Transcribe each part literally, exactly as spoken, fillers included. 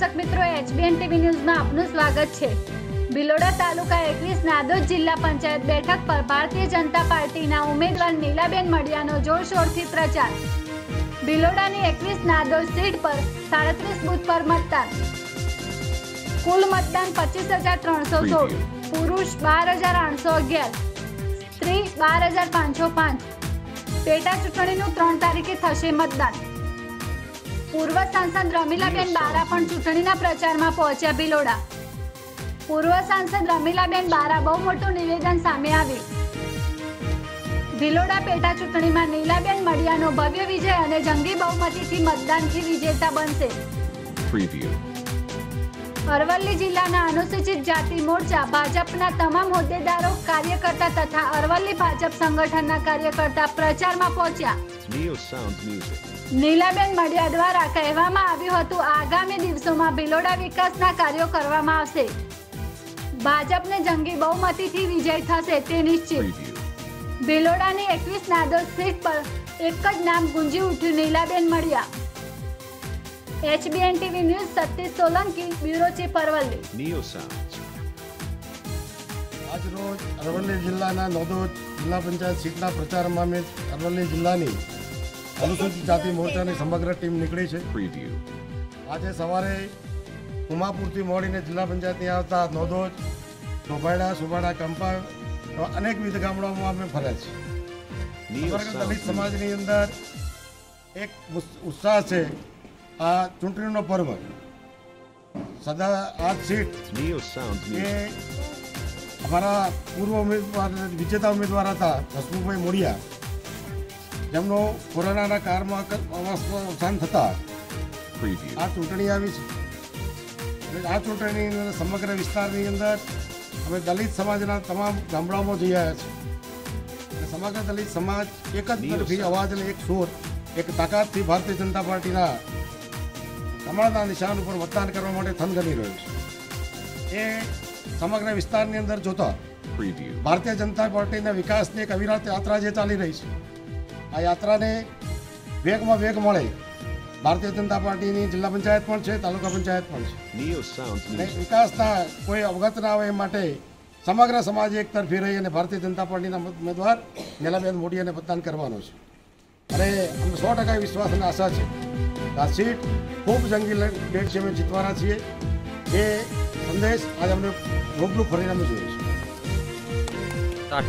दर्शक मित्रों HBN TV news में आपનું સ્વાગત છે। ભિલોડા તાલુકા એકવીસ નાદોદ જિલ્લા પંચાયત બેઠક પર ભારતીય જનતા પાર્ટીના ઉમેદવાર નીલાબેન મડિયાનો જોરશોરથી પ્રચાર। ભિલોડાની એકવીસ નાદોદ સીટ પર સાડત્રીસ બૂથ પર મતદાન। કુલ મતદાન પચીસ હજાર ત્રણસો સોળ, પુરુષ બાર હજાર આઠસો અગિયાર, સ્ત્રી બાર હજાર પાંચસો પાંચ। પેટા ચૂંટણીનું ત્રણ તારીખે થશે મતદાન। પૂર્વ સાંસદ રમીલાબેન બારા પણ ચૂંટણીના પ્રચારમાં પહોંચ્યા ભિલોડા। પૂર્વ સાંસદ રમીલાબેન બારા બહુ મોટું નિવેદન સામે આવ્યું। ભિલોડા પેટા ચૂંટણીમાં નીલાબેન મડિયાનો ભવ્ય વિજય અને જંગી બહુમતીથી મતદાનથી વિજેતા બનશે। અરવલ્લી જિલ્લાના અનુસૂચિત જાતિ મોરચા ભાજપના તમામ હોદ્દેદારો કાર્યકર્તા તથા અરવલ્લી ભાજપ સંગઠનના કાર્યકર્તા પ્રચારમાં પહોંચ્યા। નીલાબેન મડિયા દ્વારા કહેવામાં આવ્યું હતું આગામી દિવસોમાં ભિલોડા વિકાસના કાર્યો કરવામાં આવશે। ભાજપને જંગી બહુમતીથી વિજય થશે તે નિશ્ચિત। ભિલોડાની એકવીસ નાદોદ સીટ પર એક જ નામ ગુંજી ઉઠ્યું Nilaben Madiya. HBN TV news Satish Solanki, bureau chief Aravalli. आज रोज अरवल्ली जिल्लाना नौदोद जिल्ला पंचायत सीटना प्रचारमां में अरवल्ली जिल्लानी अनुसूचित जाति मोर्चानी समग्र टीम निकળી છે। આજે સવારે ઉમાપુરથી મોડીને જિલ્લા પંચાયતની આવતા નોદોદ, ડોભાડા, સુભાડા, કંપા અનેકવિધ ગામડાઓમાં અમે ફર્યા છીએ। દલિત સમાજની અંદર એક ઉત્સાહ છે। आ चूंटणी पर्व सदा आ सीट ये हमारा पूर्व उम्मीदवार विजेता उम्मीदवार था हसमुखभाई मोडिया, जमनो कोरोना काल में अवसान थता आ चूंटणी आई है। आ चूंटणी समग्र विस्तार अंदर अमे दलित समाजना तमाम गामडाओं में जई आव्या छे। समग्र दलित समाज एक ज तरफी अवाज ने एक सूर एक ताकत थी भारतीय जनता पार्टी कमळना निशान पर मतदान करवा माटे थनगनी रह्यो छे। ए समग्र विस्तारनी अंदर जोता भारतीय जनता पार्टीना विकासनी एक अविरत यात्रा जे चाली रही छे। आ यात्राने वेगमां वेग मळे। भारतीय जनता पार्टीनी जिल्ला पंचायत पण छे, तालुका पंचायत पण छे। विकासना कोई अवगत ना आवे ए माटे समग्र समाज एक तरफी रही अने भारतीय जनता पार्टीना उम्मीदवार નીલાબેન મોડિયાને मतदान करवानो छे। अरे अमे सौ टका विश्वास अने आशा छे आ सीट खूब जंगी डेट से अमे जीतवाना छीए। ये संदेश आज अमने रूबरू फरीने अमे जोयो छे।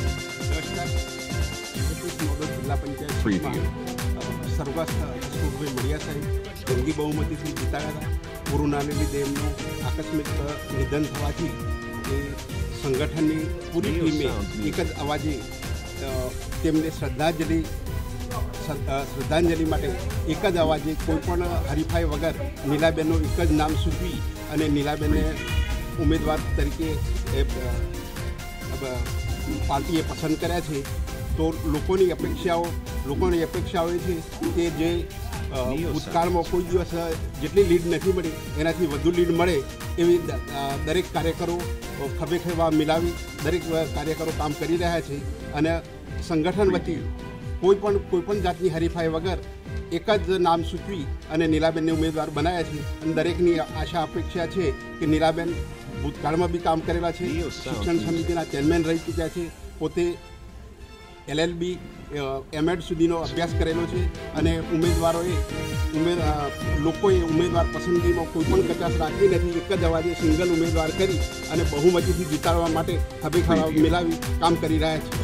जिला पंचायत सर्वस्थ हसमुखभाई मोडिया साहेब जंगी बहुमतीથી જીતાડ્યા હતા। કોરોનાને લીધે એમનું આકસ્મિક નિધન થવાથી એ સંગઠનની પૂરી ટીમે એક જ અવાજે તેમને શ્રદ્ધાંજલિ શ્રદ્ધાંજલિ માટે એક જ અવાજે કોઈપણ હરીફાઈ વગર નીલાબેનનું એક જ નામ સૂચવી અને નીલાબેનને ઉમેદવાર તરીકે પાર્ટીએ પસંદ કર્યા છે। તો લોકોની અપેક્ષાઓ લોકોની અપેક્ષાઓ એ છે કે જે ભૂતકાળમાં કોઈ દિવસ જેટલી લીડ નથી મળી એનાથી વધુ લીડ મળે એવી દરેક કાર્યકરો ખભે ખભા મિલાવી દરેક કાર્યકરો કામ કરી રહ્યા છે અને સંગઠન વતી कोईपण कोईपण जातनी हरीफाई वगर एक ज नाम सूचवी अने નીલાબેનને उम्मीदवार बनाया है। दरेकनी आशा अपेक्षा है कि નીલાબેન भूतकाल में भी काम करेला है। शिक्षण समितिना चेरमेन रही चूक्या है। पोते एलएलबी एमएड सुधीनो अभ्यास करेलो है अने उम्मीदवारोए उमेद लोकोए उम्मीदवार पसंदगी में कोईपण कचाश राखी नहीं। एक ज अवाजे सिंगल उम्मीदवार करी अने बहुमतीथी जीताडवा माटे खभे खभा मिलावी काम करी रह्या छे।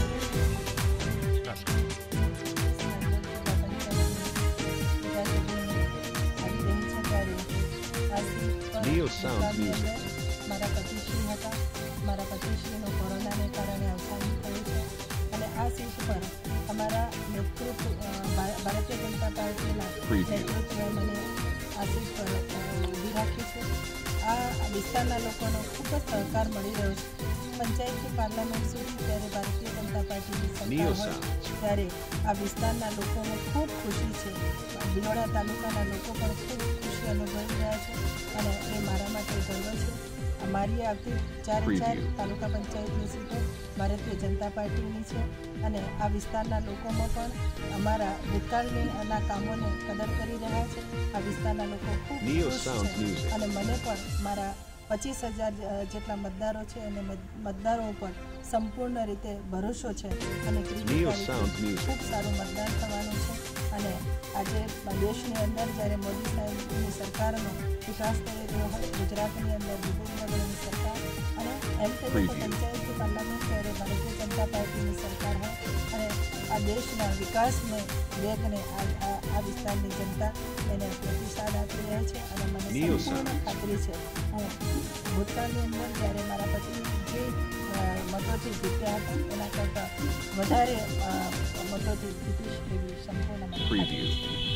मारा पतिश्री था मारा पतिश्री कोरोना ने कारण अवसान थयुं छे। आ सीट पर अमरा नेतृत्व भारतीय जनता पार्टी नेतृत्व मैंने आ सीट पर उभी राखी है। आ विस्तारना लोकोनो खूब ज सहकार मळी रह्यो छे। पंचायत थी पार्लामेंट सुधी त्यारे भारतीय जनता पार्टी सरकार त्यारे आ विस्तारना लोकोने खूब खुशी है। ભિલોડા તાલુકાના લોકો પણ ખૂબ ખુશી અનુભવી રહ્યા છે અને એ મારા માટે ગર્વ છે। મારી આવતી ચારે ચાર તાલુકા પંચાયતની સીટો ભારતીય જનતા પાર્ટીની છે અને આ વિસ્તારના લોકોમાં પણ અમારા ભૂતકાળના કામોને કદર કરી રહ્યા છે. આ વિસ્તારના લોકો ખૂબ ખુશ છે અને મને પણ મારા પચીસ હજાર જેટલા મતદારો છે અને મતદારો ઉપર સંપૂર્ણ રીતે ભરોસો છે અને ખૂબ સારું મતદાન થવાનું છે. અને આજે દેશની અંદર જ્યારે મોદી સાહેબની સરકારનો વિકાસ થઈ રહ્યો હોય, ગુજરાતની અંદર વિભૂતિનગરની સરકાર અને એમ કહીએ તો પંચાયતથી પાર્લામેન્ટ ત્યારે ભારતીય જનતા પાર્ટીની સરકાર હોય અને આ દેશના વિકાસને વેગને આ આ વિસ્તારની જનતા એને પ્રતિસાદ આપી રહ્યા છે અને મને સંપૂર્ણ ખાતરી છે હું ભૂતકાળની અંદર જ્યારે મારા પતિ જે મતોથી જીત્યા હતા એના કરતાં વધારે મતોથી જીતીશ એવી સંપૂર્ણ